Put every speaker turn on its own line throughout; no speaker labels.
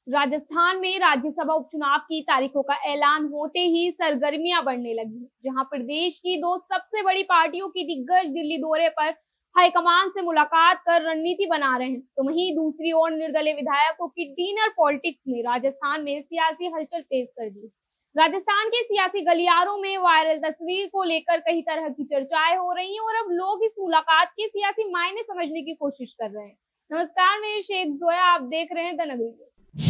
राजस्थान में राज्यसभा उपचुनाव की तारीखों का ऐलान होते ही सरगर्मियां बढ़ने लगी, जहां प्रदेश की दो सबसे बड़ी पार्टियों की दिग्गज दिल्ली दौरे पर हाईकमान से मुलाकात कर रणनीति बना रहे हैं, तो वहीं दूसरी ओर निर्दलीय विधायकों की डिनर पॉलिटिक्स ने राजस्थान में सियासी हलचल तेज कर दी। राजस्थान के सियासी गलियारों में वायरल तस्वीर को लेकर कई तरह की चर्चाएं हो रही हैं और अब लोग इस मुलाकात के सियासी मायने समझने की कोशिश कर रहे हैं। नमस्कार, मैं शेख जोया, आप देख रहे हैं the Nagari news.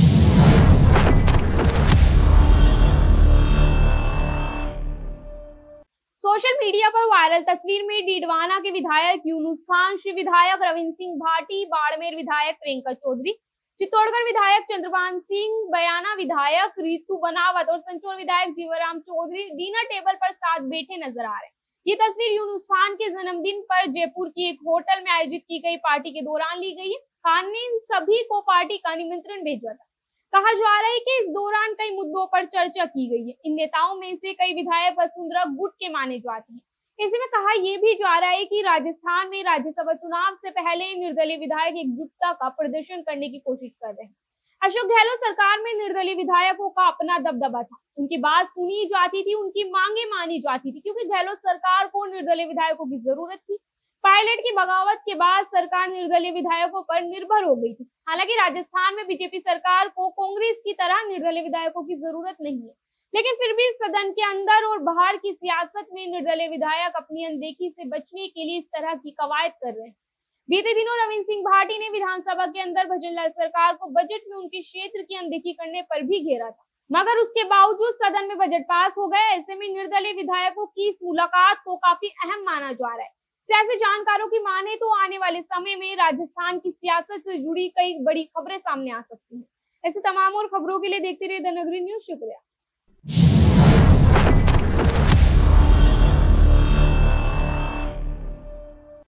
Social media पर वायरल तस्वीर में डीडवाना के विधायक यूनुस खान, श्री विधायक रविंद्र सिंह भाटी, बाड़मेर विधायक प्रियंका चौधरी, चित्तौड़गढ़ विधायक चंद्रभान सिंह, बयाना विधायक रितु बनावत और संचोर विधायक जीवराम चौधरी डिनर टेबल पर साथ बैठे नजर आ रहे हैं। ये तस्वीर यूनुस खान के जन्मदिन पर जयपुर की एक होटल में आयोजित की गई पार्टी के दौरान ली गई है। खान ने इन सभी को पार्टी का निमंत्रण भेजा था। कहा जा रहा है कि इस दौरान कई मुद्दों पर चर्चा की गई है। इन नेताओं में से कई विधायक वसुंधरा गुट के माने जाते हैं। ऐसे में कहा यह भी जा रहा है कि राजस्थान में राज्यसभा चुनाव से पहले निर्दलीय विधायक एकजुटता का प्रदर्शन करने की कोशिश कर रहे हैं। अशोक गहलोत सरकार में निर्दलीय विधायकों का अपना दबदबा था, उनकी बात सुनी जाती थी, उनकी मांगे मानी जाती थी, क्योंकि गहलोत सरकार को निर्दलीय विधायकों की जरूरत थी। पायलट की बगावत के बाद सरकार निर्दलीय विधायकों पर निर्भर हो गई थी। हालांकि राजस्थान में बीजेपी सरकार को कांग्रेस की तरह निर्दलीय विधायकों की जरूरत नहीं है, लेकिन फिर भी सदन के अंदर और बाहर की सियासत में निर्दलीय विधायक अपनी अनदेखी से बचने के लिए इस तरह की कवायद कर रहे हैं। बीते दिनों रविंद्र सिंह भाटी ने विधानसभा के अंदर भजनलाल सरकार को बजट में उनके क्षेत्र की अनदेखी करने पर भी घेरा था, मगर उसके बावजूद सदन में बजट पास हो गया। ऐसे में निर्दलीय विधायकों की इस मुलाकात को काफी अहम माना जा रहा है। सियासी जानकारों की माने तो आने वाले समय में राजस्थान की सियासत से जुड़ी कई बड़ी खबरें सामने आ सकती हैं। ऐसे तमाम और खबरों के लिए देखते रहिए द नगरी न्यूज। शुक्रिया।